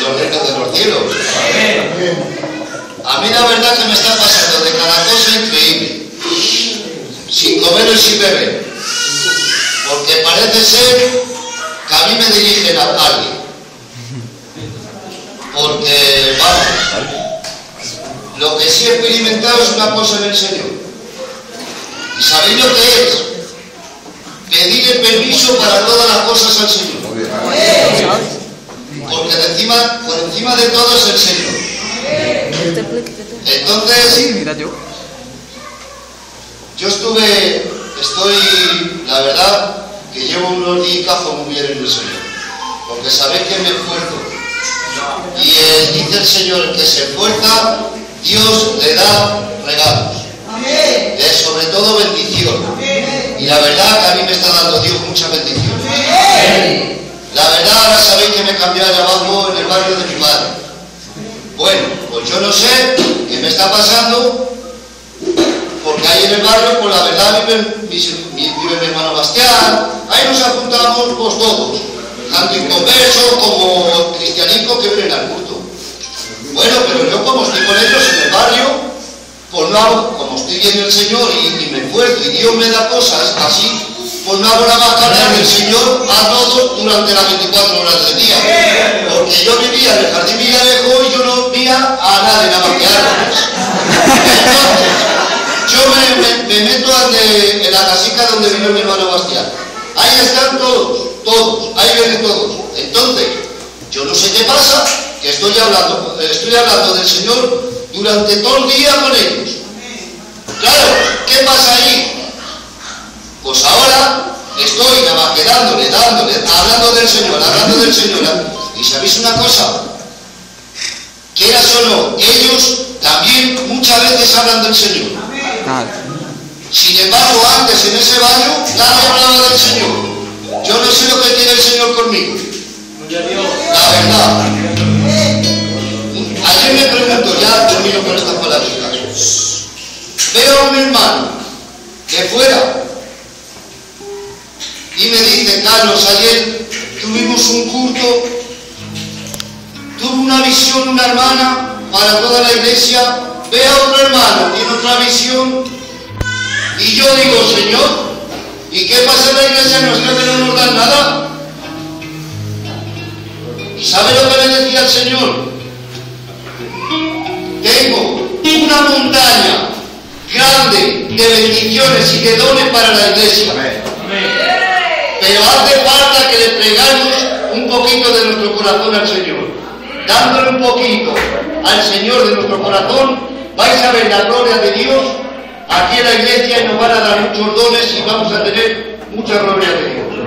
los reinos de los cielos. A mí la verdad que me está pasando de cada cosa increíble, sin comer y sin beber, porque parece ser que a mí me dirigen a alguien, porque vamos, lo que sí he experimentado es una cosa en el Señor. ¿Y sabéis lo que es? Pedirle permiso para todas las cosas al Señor. Porque por encima de todo es el Señor. Entonces, yo estoy, la verdad, que llevo unos días muy bien en el Señor. Porque sabéis que me esfuerzo. Y dice el Señor, el que se esfuerza, Dios le da regalos. Sobre todo bendición. Y la verdad que a mí me está dando Dios mucha bendición. La verdad, ahora sabéis que me cambié de abajo en el barrio de mi padre. Bueno, pues yo no sé qué me está pasando, porque ahí en el barrio, pues la verdad vive mi hermano Bastián, ahí nos apuntamos pues todos, tanto inconversos como cristianicos que vienen al culto. Bueno, pero yo como estoy con ellos en el barrio, pues no hago, como estoy viendo el Señor y me esfuerzo y Dios me da cosas así, pues no hago la bajada del Señor a todos durante las 24 horas del día. Porque yo vivía en el Jardín Villarejo y yo no veía a nadie nada más que árboles. Entonces, yo me meto en la casica donde vive mi hermano Bastián. Ahí están todos, ahí vienen todos. Entonces, yo no sé qué pasa, que estoy hablando del Señor durante todo el día con ellos. Claro, ¿qué pasa ahí? Pues ahora estoy nada más que dándole, hablando del Señor. Y ¿sabéis una cosa? Quieras o no, ellos también muchas veces hablan del Señor. Sin embargo, antes en ese baño nadie hablaba del Señor. Yo no sé lo que tiene el Señor conmigo. La verdad. Ayer me pregunto, ya termino con esta palabrita. Veo a un hermano de fuera y me dice, Carlos, ayer tuvimos un culto, tuvo una visión una hermana para toda la iglesia, ve a otro hermano, tiene otra visión, y yo digo, Señor, ¿y qué pasa en la iglesia? ¿No es que no nos dan nada? ¿Y sabe lo que me decía el Señor? Tengo una montaña grande de bendiciones y de dones para la iglesia. Pero hace falta que le entregamos un poquito de nuestro corazón al Señor. Dándole un poquito al Señor de nuestro corazón, vais a ver la gloria de Dios aquí en la iglesia y nos van a dar muchos dones y vamos a tener mucha gloria de Dios.